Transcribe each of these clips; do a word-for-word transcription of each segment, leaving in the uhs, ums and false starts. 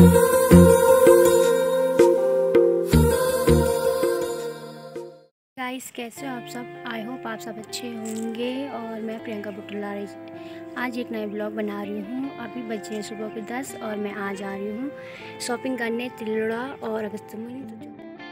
Guys, कैसे हो आप सब? आई होप आप सब अच्छे होंगे। और मैं प्रियंका बुटला रही आज एक नया ब्लॉग बना रही हूँ। अभी बजे हैं सुबह के दस और मैं आज आ रही हूँ शॉपिंग करने तिलोड़ा और अगस्त्यमुनि।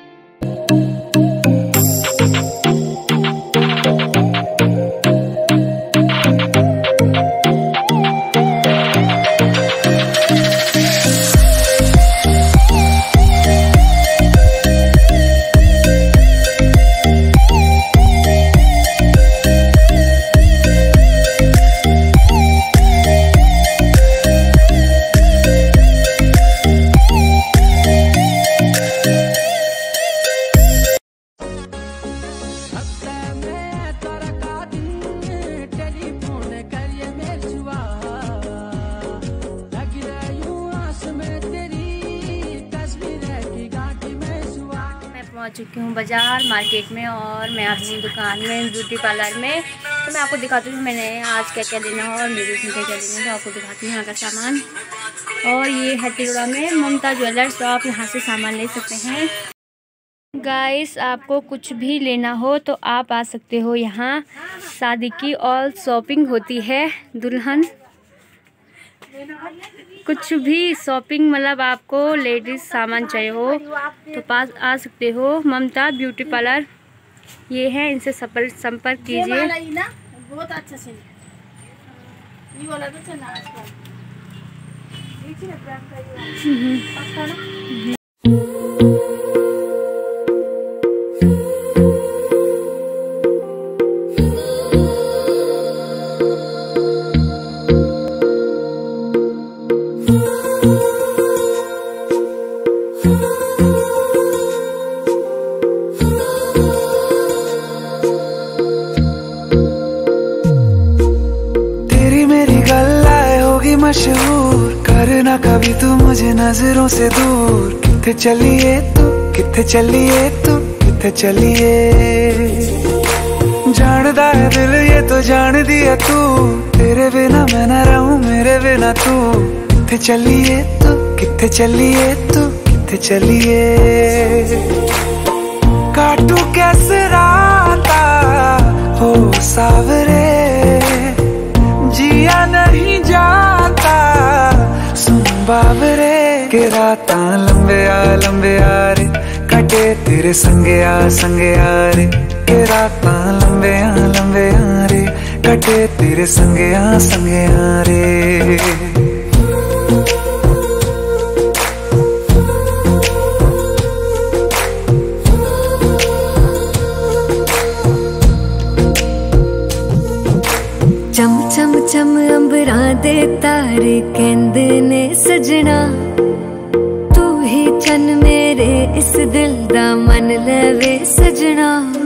पहुंच चुकी हूँ बाज़ार मार्केट में और मैं आ गई हूँ दुकान में ब्यूटी पार्लर में। तो मैं आपको दिखाती हूँ मैंने आज क्या क्या लेना है और मेरे उसमें क्या क्या लेना है, तो आपको दिखाती हूँ यहाँ का सामान। और ये है तिलोड़ा में ममता ज्वेलर्स, तो आप यहाँ से सामान ले सकते हैं। गाइस, आपको कुछ भी लेना हो तो आप आ सकते हो यहाँ। शादी की ऑल शॉपिंग होती है, दुल्हन कुछ भी शॉपिंग मतलब आपको लेडीज सामान चाहिए हो तो पास आ सकते हो। ममता ब्यूटी पार्लर ये है, इनसे संपर्क कीजिए। बहुत अच्छा से ये वाला तो चलना मशहूर करना कभी तू मुझे नजरों से दूर। किथे चलिए तू, किथे चलिए तू, किथे चलिए। जानदा है दिल ये तो जान दिया तू, तेरे बिना मैं न रहूं मेरे बिना तू। किथे चलिए तू, किथे चलिए तू, किथे चलिए। काटू कैसे राता हो सावरे, जिया नहीं जाता सुन बाबरे। के राता लंबे आ लंबे आ रे, कटे तेरे संगे आ संगे आ रे। के राता लंबे आ लंबे आ रे, कटे तेरे संगे आ संगे आ रे। चम चम चम अंबरा दे तारे कहंदे ने सजना, तू ही चन मेरे इस दिल दा मन लवे सजना।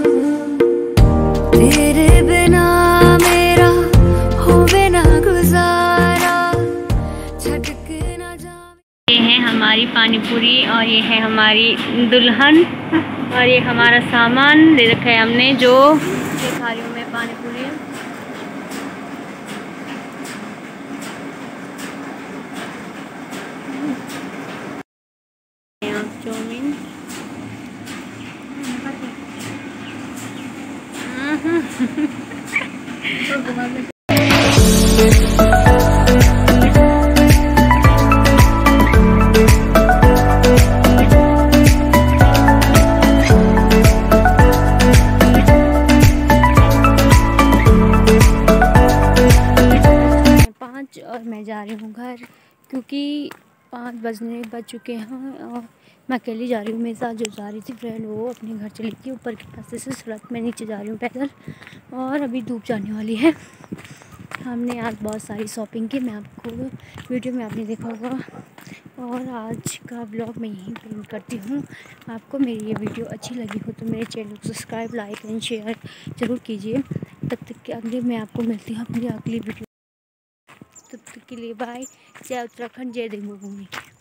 तेरे बिना मेरा होवे ना गुजारा, छड़ के ना जावे। ये है हमारी पानी पूरी और ये है हमारी दुल्हन और ये हमारा सामान ले रखा है हमने, जो दिखा रही हूँ मैं पानी पूरी। चाउमीन पाँच और मैं जा रही हूँ घर, क्योंकि पाँच बजने बज चुके हैं और मैं अकेली जा रही हूँ। मेरे साथ जो जा रही थी फ्रेंड वो अपने घर चली गई ऊपर के रास्ते से, सड़क में नीचे जा रही हूँ पैदल। और अभी धूप जाने वाली है। हमने आज बहुत सारी शॉपिंग की, मैं आपको वीडियो में आपने देखा होगा। और आज का ब्लॉग मैं यहीं पेंट करती हूँ। आपको मेरी ये वीडियो अच्छी लगी हो तो मेरे चैनल को सब्सक्राइब लाइक एंड शेयर ज़रूर कीजिए। तब तक के अगले मैं आपको मिलती हूँ अपनी अगली वीडियो। तब तक के लिए बाय। जय उत्तराखंड, जय देवभूमि।